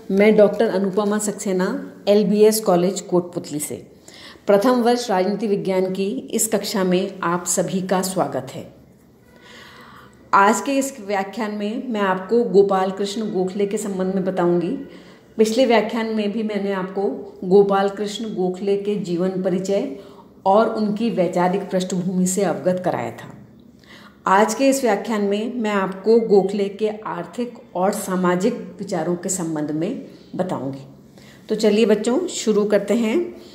मैं doctor Anupama Saxena LBS college Kotputli से प्रथम वर्ष राजनीति विज्ञान की इस कक्षा में आप सभी का स्वागत है। आज के इस व्याख्यान में मैं आपको गोपाल कृष्ण गोखले के संबंध में बताऊंगी। पिछले व्याख्यान में भी मैंने आपको गोपाल कृष्ण गोखले के जीवन परिचय और उनकी वैचारिक पृष्ठभूमि से अवगत कराया था। आज के इस व्याख्यान में मैं आपको गोखले के आर्थिक और सामाजिक विचारों के संबंध में बताऊंगी। तो चलिए बच्चों शुरू करते हैं।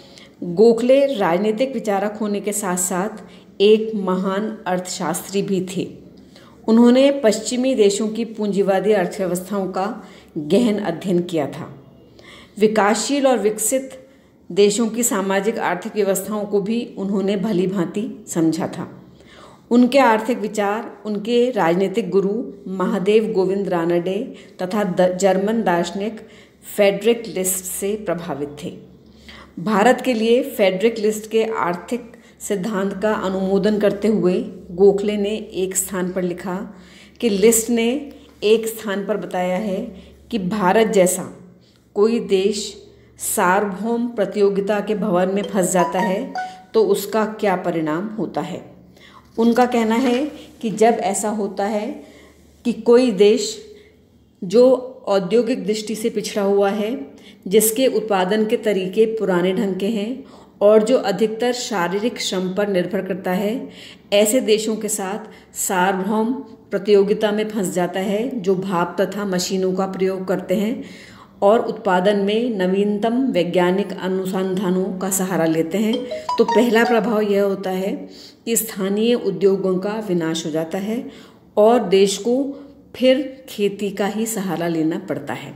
गोखले राजनीतिक विचारक होने के साथ साथ एक महान अर्थशास्त्री भी थे। उन्होंने पश्चिमी देशों की पूंजीवादी अर्थव्यवस्थाओं का गहन अध्ययन किया था। विकासशील और विकसित देशों की सामाजिक आर्थिक व्यवस्थाओं को भी उन्होंने भली भांति समझा था। उनके आर्थिक विचार उनके राजनीतिक गुरु महादेव गोविंद रानडे तथा जर्मन दार्शनिक फ्रेडरिक लिस्ट से प्रभावित थे। भारत के लिए फ्रेडरिक लिस्ट के आर्थिक सिद्धांत का अनुमोदन करते हुए गोखले ने एक स्थान पर लिखा कि लिस्ट ने एक स्थान पर बताया है कि भारत जैसा कोई देश सार्वभौम प्रतियोगिता के भंवर में फंस जाता है तो उसका क्या परिणाम होता है। उनका कहना है कि जब ऐसा होता है कि कोई देश जो औद्योगिक दृष्टि से पिछड़ा हुआ है, जिसके उत्पादन के तरीके पुराने ढंग के हैं और जो अधिकतर शारीरिक श्रम पर निर्भर करता है, ऐसे देशों के साथ सार्वभौम प्रतियोगिता में फंस जाता है जो भाप तथा मशीनों का प्रयोग करते हैं और उत्पादन में नवीनतम वैज्ञानिक अनुसंधानों का सहारा लेते हैं, तो पहला प्रभाव यह होता है कि स्थानीय उद्योगों का विनाश हो जाता है और देश को फिर खेती का ही सहारा लेना पड़ता है।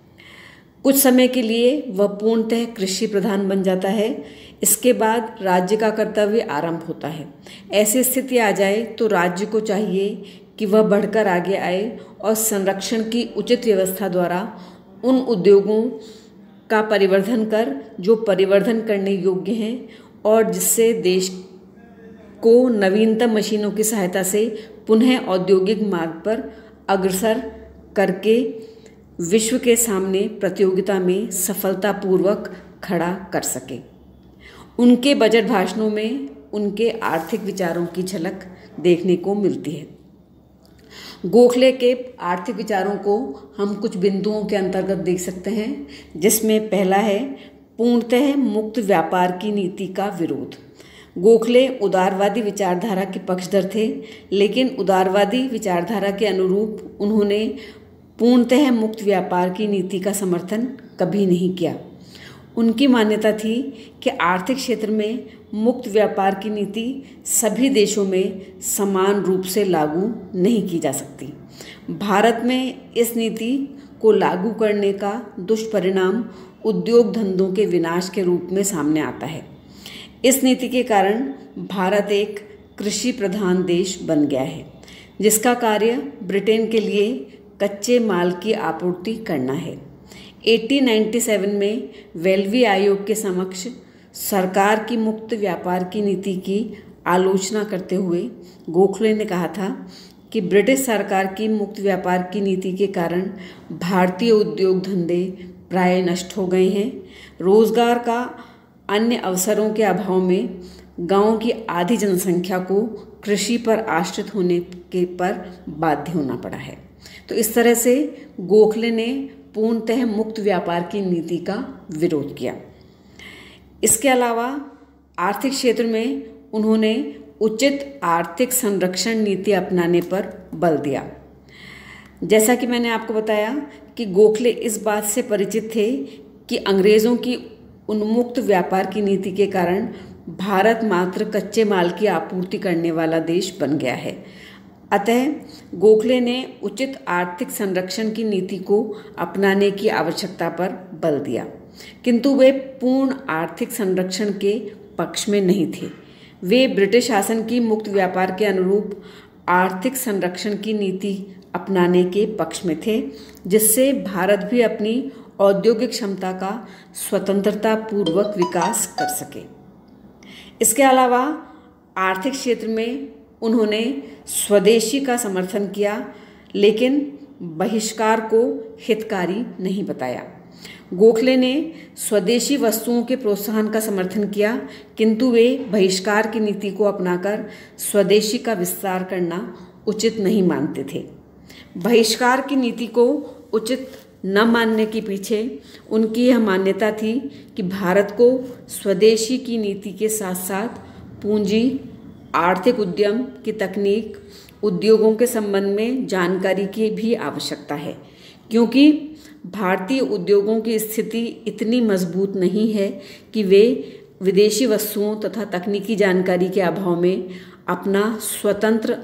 कुछ समय के लिए वह पूर्णतः कृषि प्रधान बन जाता है। इसके बाद राज्य का कर्तव्य आरंभ होता है। ऐसी स्थिति आ जाए तो राज्य को चाहिए कि वह बढ़कर आगे आए और संरक्षण की उचित व्यवस्था द्वारा उन उद्योगों का परिवर्धन कर जो परिवर्धन करने योग्य हैं और जिससे देश को नवीनतम मशीनों की सहायता से पुनः औद्योगिक मार्ग पर अग्रसर करके विश्व के सामने प्रतियोगिता में सफलतापूर्वक खड़ा कर सके। उनके बजट भाषणों में उनके आर्थिक विचारों की झलक देखने को मिलती है। गोखले के आर्थिक विचारों को हम कुछ बिंदुओं के अंतर्गत देख सकते हैं, जिसमें पहला है पूर्णतः मुक्त व्यापार की नीति का विरोध। गोखले उदारवादी विचारधारा के पक्षधर थे, लेकिन उदारवादी विचारधारा के अनुरूप उन्होंने पूर्णतः मुक्त व्यापार की नीति का समर्थन कभी नहीं किया। उनकी मान्यता थी कि आर्थिक क्षेत्र में मुक्त व्यापार की नीति सभी देशों में समान रूप से लागू नहीं की जा सकती। भारत में इस नीति को लागू करने का दुष्परिणाम उद्योग धंधों के विनाश के रूप में सामने आता है। इस नीति के कारण भारत एक कृषि प्रधान देश बन गया है, जिसका कार्य ब्रिटेन के लिए कच्चे माल की आपूर्ति करना है। 1897 में वेल्वी आयोग के समक्ष सरकार की मुक्त व्यापार की नीति की आलोचना करते हुए गोखले ने कहा था कि ब्रिटिश सरकार की मुक्त व्यापार की नीति के कारण भारतीय उद्योग धंधे प्राय नष्ट हो गए हैं। रोजगार का अन्य अवसरों के अभाव में गांव की आधी जनसंख्या को कृषि पर आश्रित होने के पर बाध्य होना पड़ा है। तो इस तरह से गोखले ने पूर्णतः मुक्त व्यापार की नीति का विरोध किया। इसके अलावा आर्थिक क्षेत्र में उन्होंने उचित आर्थिक संरक्षण नीति अपनाने पर बल दिया। जैसा कि मैंने आपको बताया कि गोखले इस बात से परिचित थे कि अंग्रेज़ों की उन्मुक्त व्यापार की नीति के कारण भारत मात्र कच्चे माल की आपूर्ति करने वाला देश बन गया है। अतः गोखले ने उचित आर्थिक संरक्षण की नीति को अपनाने की आवश्यकता पर बल दिया, किंतु वे पूर्ण आर्थिक संरक्षण के पक्ष में नहीं थे। वे ब्रिटिश शासन की मुक्त व्यापार के अनुरूप आर्थिक संरक्षण की नीति अपनाने के पक्ष में थे, जिससे भारत भी अपनी औद्योगिक क्षमता का स्वतंत्रता पूर्वक विकास कर सके। इसके अलावा आर्थिक क्षेत्र में उन्होंने स्वदेशी का समर्थन किया, लेकिन बहिष्कार को हितकारी नहीं बताया। गोखले ने स्वदेशी वस्तुओं के प्रोत्साहन का समर्थन किया, किंतु वे बहिष्कार की नीति को अपनाकर स्वदेशी का विस्तार करना उचित नहीं मानते थे। बहिष्कार की नीति को उचित न मानने के पीछे उनकी यह मान्यता थी कि भारत को स्वदेशी की नीति के साथ साथ पूंजी, आर्थिक उद्यम की तकनीक, उद्योगों के संबंध में जानकारी की भी आवश्यकता है, क्योंकि भारतीय उद्योगों की स्थिति इतनी मजबूत नहीं है कि वे विदेशी वस्तुओं तथा तकनीकी जानकारी के अभाव में अपना स्वतंत्र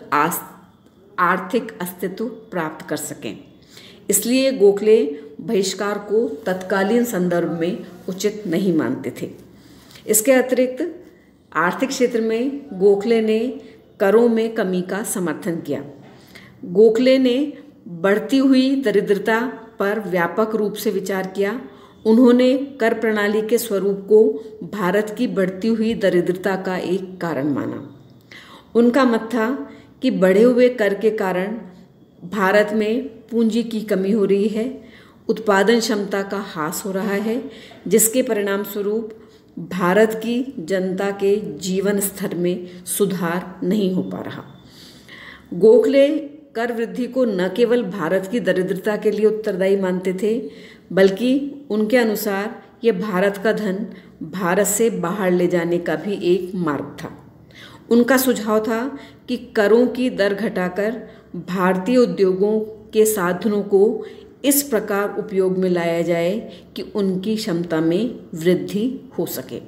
आर्थिक अस्तित्व प्राप्त कर सकें। इसलिए गोखले बहिष्कार को तत्कालीन संदर्भ में उचित नहीं मानते थे। इसके अतिरिक्त आर्थिक क्षेत्र में गोखले ने करों में कमी का समर्थन किया। गोखले ने बढ़ती हुई दरिद्रता पर व्यापक रूप से विचार किया। उन्होंने कर प्रणाली के स्वरूप को भारत की बढ़ती हुई दरिद्रता का एक कारण माना। उनका मत था कि बढ़े हुए कर के कारण भारत में पूंजी की कमी हो रही है, उत्पादन क्षमता का ह्रास हो रहा है, जिसके परिणाम स्वरूप भारत की जनता के जीवन स्तर में सुधार नहीं हो पा रहा। गोखले कर वृद्धि को न केवल भारत की दरिद्रता के लिए उत्तरदायी मानते थे, बल्कि उनके अनुसार यह भारत का धन भारत से बाहर ले जाने का भी एक मार्ग था। उनका सुझाव था कि करों की दर घटाकर भारतीय उद्योगों के साधनों को इस प्रकार उपयोग में लाया जाए कि उनकी क्षमता में वृद्धि हो सके।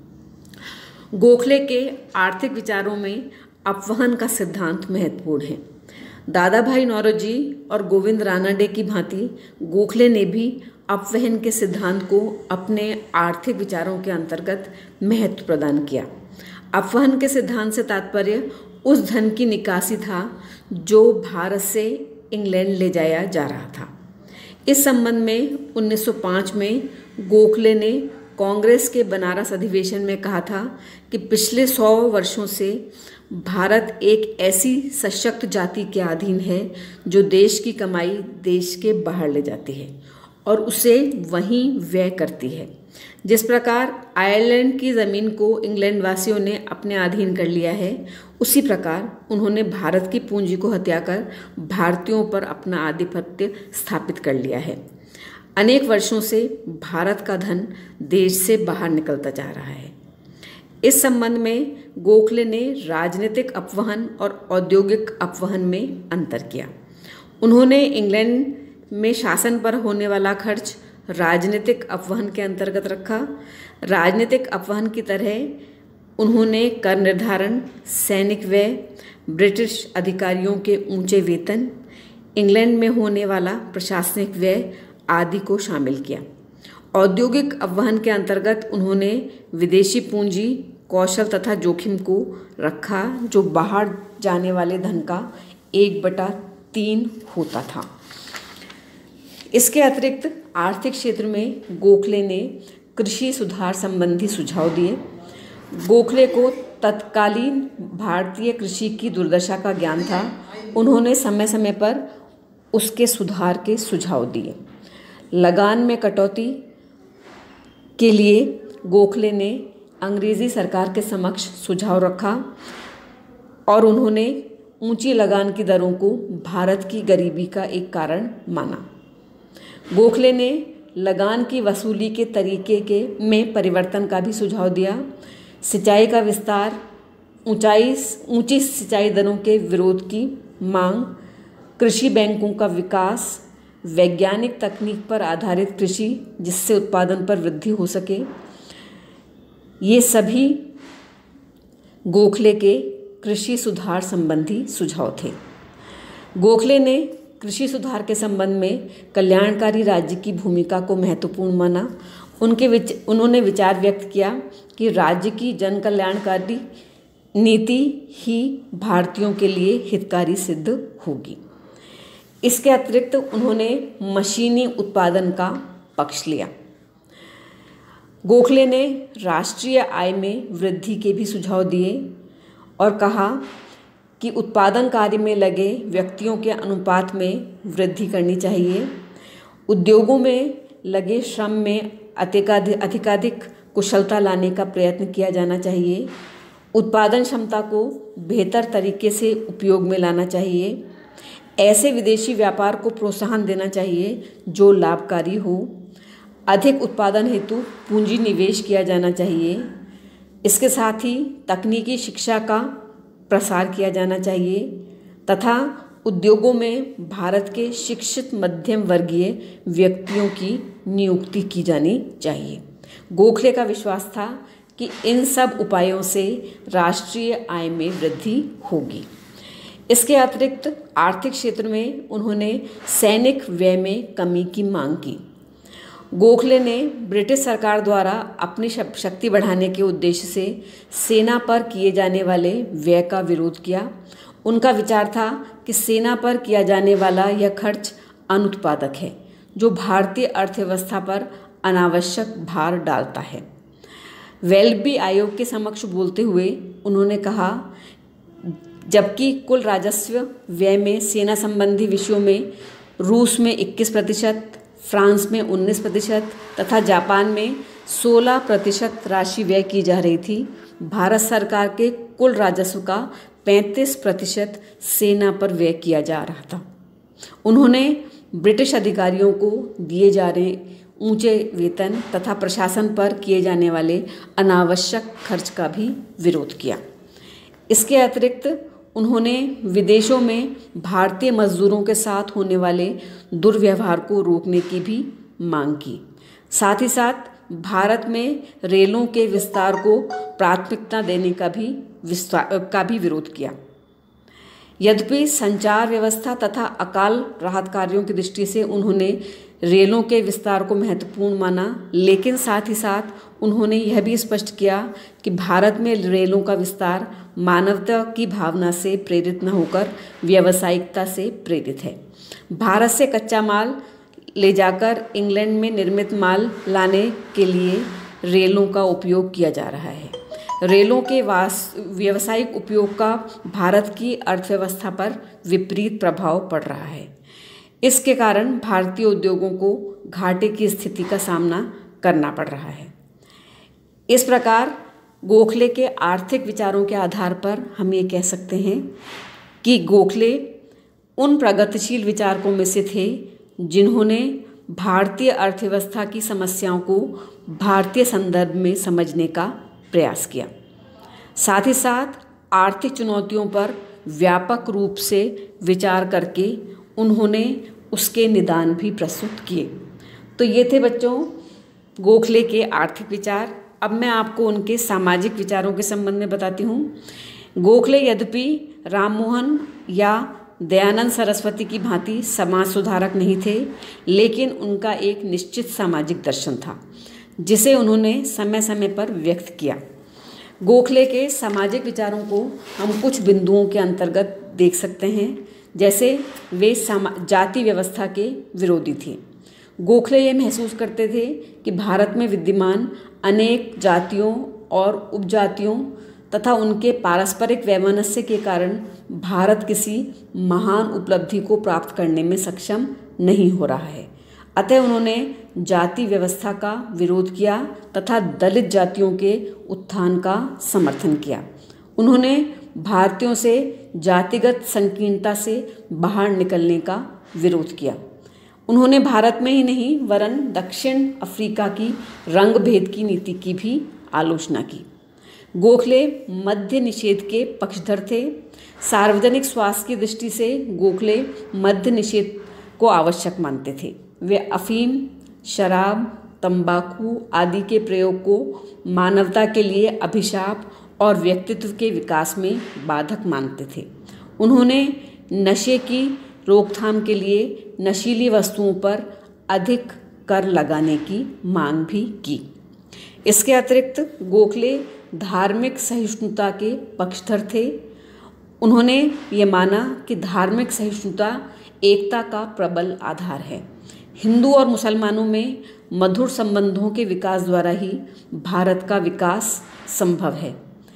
गोखले के आर्थिक विचारों में अपवहन का सिद्धांत महत्वपूर्ण है। दादा भाई नौरोजी और गोविंद रानाडे की भांति गोखले ने भी अपवहन के सिद्धांत को अपने आर्थिक विचारों के अंतर्गत महत्व प्रदान किया। अपवहन के सिद्धांत से तात्पर्य उस धन की निकासी था जो भारत से इंग्लैंड ले जाया जा रहा था। इस संबंध में 1905 में गोखले ने कांग्रेस के बनारस अधिवेशन में कहा था कि पिछले 100 वर्षों से भारत एक ऐसी सशक्त जाति के अधीन है जो देश की कमाई देश के बाहर ले जाती है और उसे वहीं व्यय करती है। जिस प्रकार आयरलैंड की ज़मीन को इंग्लैंड वासियों ने अपने अधीन कर लिया है, उसी प्रकार उन्होंने भारत की पूंजी को हत्याकर भारतीयों पर अपना आधिपत्य स्थापित कर लिया है। अनेक वर्षों से भारत का धन देश से बाहर निकलता जा रहा है। इस संबंध में गोखले ने राजनीतिक अपवहन और औद्योगिक अपवहन में अंतर किया। उन्होंने इंग्लैंड में शासन पर होने वाला खर्च राजनीतिक अपवहन के अंतर्गत रखा। राजनीतिक अपवहन की तरह उन्होंने कर निर्धारण, सैनिक व्यय, ब्रिटिश अधिकारियों के ऊंचे वेतन, इंग्लैंड में होने वाला प्रशासनिक व्यय आदि को शामिल किया। औद्योगिक अपवहन के अंतर्गत उन्होंने विदेशी पूंजी, कौशल तथा जोखिम को रखा, जो बाहर जाने वाले धन का 1/3 होता था। इसके अतिरिक्त आर्थिक क्षेत्र में गोखले ने कृषि सुधार संबंधी सुझाव दिए। गोखले को तत्कालीन भारतीय कृषि की दुर्दशा का ज्ञान था। उन्होंने समय समय पर उसके सुधार के सुझाव दिए। लगान में कटौती के लिए गोखले ने अंग्रेज़ी सरकार के समक्ष सुझाव रखा और उन्होंने ऊंची लगान की दरों को भारत की गरीबी का एक कारण माना। गोखले ने लगान की वसूली के तरीके में परिवर्तन का भी सुझाव दिया। सिंचाई का विस्तार, ऊंची सिंचाई दरों के विरोध की मांग, कृषि बैंकों का विकास, वैज्ञानिक तकनीक पर आधारित कृषि जिससे उत्पादन पर वृद्धि हो सके, ये सभी गोखले के कृषि सुधार संबंधी सुझाव थे। गोखले ने कृषि सुधार के संबंध में कल्याणकारी राज्य की भूमिका को महत्वपूर्ण माना। उन्होंने विचार व्यक्त किया कि राज्य की जन कल्याणकारी नीति ही भारतीयों के लिए हितकारी सिद्ध होगी। इसके अतिरिक्त उन्होंने मशीनी उत्पादन का पक्ष लिया। गोखले ने राष्ट्रीय आय में वृद्धि के भी सुझाव दिए और कहा कि उत्पादन कार्य में लगे व्यक्तियों के अनुपात में वृद्धि करनी चाहिए। उद्योगों में लगे श्रम में अधिकाधिक कुशलता लाने का प्रयत्न किया जाना चाहिए। उत्पादन क्षमता को बेहतर तरीके से उपयोग में लाना चाहिए। ऐसे विदेशी व्यापार को प्रोत्साहन देना चाहिए जो लाभकारी हो। अधिक उत्पादन हेतु पूंजी निवेश किया जाना चाहिए। इसके साथ ही तकनीकी शिक्षा का प्रसार किया जाना चाहिए तथा उद्योगों में भारत के शिक्षित मध्यम वर्गीय व्यक्तियों की नियुक्ति की जानी चाहिए। गोखले का विश्वास था कि इन सब उपायों से राष्ट्रीय आय में वृद्धि होगी। इसके अतिरिक्त आर्थिक क्षेत्र में उन्होंने सैनिक व्यय में कमी की मांग की। गोखले ने ब्रिटिश सरकार द्वारा अपनी शक्ति बढ़ाने के उद्देश्य से सेना पर किए जाने वाले व्यय का विरोध किया। उनका विचार था कि सेना पर किया जाने वाला यह खर्च अनुत्पादक है, जो भारतीय अर्थव्यवस्था पर अनावश्यक भार डालता है। वेल्बी आयोग के समक्ष बोलते हुए उन्होंने कहा, जबकि कुल राजस्व व्यय में सेना संबंधी विषयों में रूस में 21%, फ्रांस में 19% तथा जापान में 16% राशि व्यय की जा रही थी, भारत सरकार के कुल राजस्व का 35% सेना पर व्यय किया जा रहा था। उन्होंने ब्रिटिश अधिकारियों को दिए जा रहे ऊंचे वेतन तथा प्रशासन पर किए जाने वाले अनावश्यक खर्च का भी विरोध किया। इसके अतिरिक्त उन्होंने विदेशों में भारतीय मजदूरों के साथ होने वाले दुर्व्यवहार को रोकने की भी मांग की। साथ ही साथ भारत में रेलों के विस्तार को प्राथमिकता देने का भी विरोध किया। यद्यपि संचार व्यवस्था तथा अकाल राहत कार्यों की दृष्टि से उन्होंने रेलों के विस्तार को महत्वपूर्ण माना, लेकिन साथ ही साथ उन्होंने यह भी स्पष्ट किया कि भारत में रेलों का विस्तार मानवता की भावना से प्रेरित न होकर व्यावसायिकता से प्रेरित है। भारत से कच्चा माल ले जाकर इंग्लैंड में निर्मित माल लाने के लिए रेलों का उपयोग किया जा रहा है। रेलों के व्यावसायिक उपयोग का भारत की अर्थव्यवस्था पर विपरीत प्रभाव पड़ रहा है। इसके कारण भारतीय उद्योगों को घाटे की स्थिति का सामना करना पड़ रहा है। इस प्रकार गोखले के आर्थिक विचारों के आधार पर हम ये कह सकते हैं कि गोखले उन प्रगतिशील विचारकों में से थे जिन्होंने भारतीय अर्थव्यवस्था की समस्याओं को भारतीय संदर्भ में समझने का प्रयास किया। साथ ही साथ आर्थिक चुनौतियों पर व्यापक रूप से विचार करके उन्होंने उसके निदान भी प्रस्तुत किए। तो ये थे बच्चों गोखले के आर्थिक विचार। अब मैं आपको उनके सामाजिक विचारों के संबंध में बताती हूँ। गोखले यद्यपि राममोहन या दयानंद सरस्वती की भांति समाज सुधारक नहीं थे, लेकिन उनका एक निश्चित सामाजिक दर्शन था जिसे उन्होंने समय समय पर व्यक्त किया। गोखले के सामाजिक विचारों को हम कुछ बिंदुओं के अंतर्गत देख सकते हैं। जैसे वे जाति व्यवस्था के विरोधी थे। गोखले ये महसूस करते थे कि भारत में विद्यमान अनेक जातियों और उपजातियों तथा उनके पारस्परिक वैमनस्य के कारण भारत किसी महान उपलब्धि को प्राप्त करने में सक्षम नहीं हो रहा है। अतः उन्होंने जाति व्यवस्था का विरोध किया तथा दलित जातियों के उत्थान का समर्थन किया। उन्होंने भारतीयों से जातिगत संकीर्णता से बाहर निकलने का विरोध किया। उन्होंने भारत में ही नहीं वरन दक्षिण अफ्रीका की रंग भेद की नीति की भी आलोचना की। गोखले मद्य निषेध के पक्षधर थे। सार्वजनिक स्वास्थ्य की दृष्टि से गोखले मद्य निषेध को आवश्यक मानते थे। वे अफीम, शराब, तंबाकू आदि के प्रयोग को मानवता के लिए अभिशाप और व्यक्तित्व के विकास में बाधक मानते थे। उन्होंने नशे की रोकथाम के लिए नशीली वस्तुओं पर अधिक कर लगाने की मांग भी की। इसके अतिरिक्त गोखले धार्मिक सहिष्णुता के पक्षधर थे। उन्होंने ये माना कि धार्मिक सहिष्णुता एकता का प्रबल आधार है। हिंदू और मुसलमानों में मधुर संबंधों के विकास द्वारा ही भारत का विकास संभव है।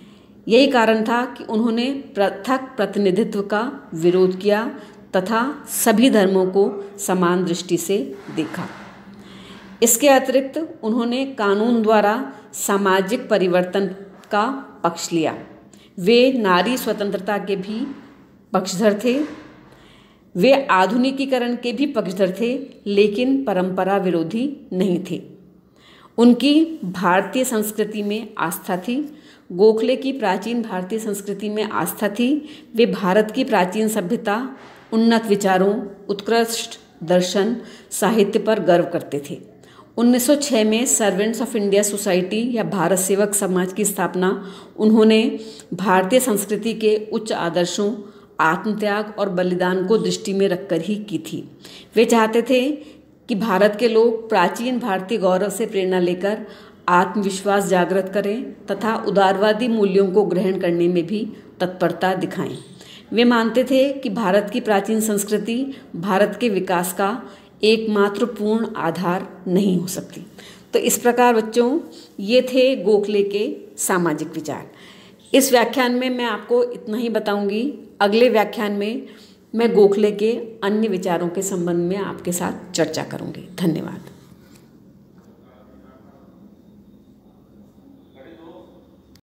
यही कारण था कि उन्होंने पृथक प्रतिनिधित्व का विरोध किया तथा सभी धर्मों को समान दृष्टि से देखा। इसके अतिरिक्त उन्होंने कानून द्वारा सामाजिक परिवर्तन का पक्ष लिया। वे नारी स्वतंत्रता के भी पक्षधर थे। वे आधुनिकीकरण के भी पक्षधर थे, लेकिन परंपरा विरोधी नहीं थे। उनकी भारतीय संस्कृति में आस्था थी। गोखले की प्राचीन भारतीय संस्कृति में आस्था थी। वे भारत की प्राचीन सभ्यता, उन्नत विचारों, उत्कृष्ट दर्शन, साहित्य पर गर्व करते थे। 1906 में सर्वेंट्स ऑफ इंडिया सोसाइटी या भारत सेवक समाज की स्थापना उन्होंने भारतीय संस्कृति के उच्च आदर्शों, आत्मत्याग और बलिदान को दृष्टि में रखकर ही की थी। वे चाहते थे कि भारत के लोग प्राचीन भारतीय गौरव से प्रेरणा लेकर आत्मविश्वास जागृत करें तथा उदारवादी मूल्यों को ग्रहण करने में भी तत्परता दिखाएं। वे मानते थे कि भारत की प्राचीन संस्कृति भारत के विकास का एकमात्र पूर्ण आधार नहीं हो सकती। तो इस प्रकार बच्चों, ये थे गोखले के सामाजिक विचार। इस व्याख्यान में मैं आपको इतना ही बताऊंगी। अगले व्याख्यान में मैं गोखले के अन्य विचारों के संबंध में आपके साथ चर्चा करूंगी। धन्यवाद।